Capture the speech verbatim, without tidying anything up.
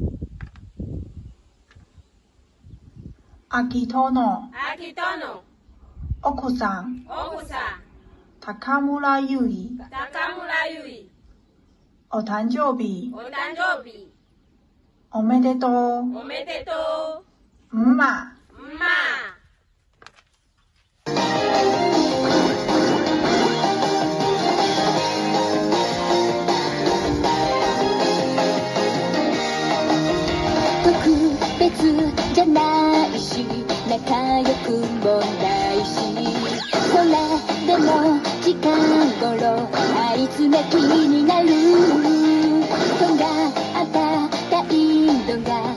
秋殿、 秋殿、 奥さん、 奥さん、 高村ゆい、 高村ゆい、 お誕生日、 お誕生日、 おめでとう、 おめでとう、 んま。 んま。 特別じゃないし仲良くもないしそれでも近頃あいつが気になるとんがった態度が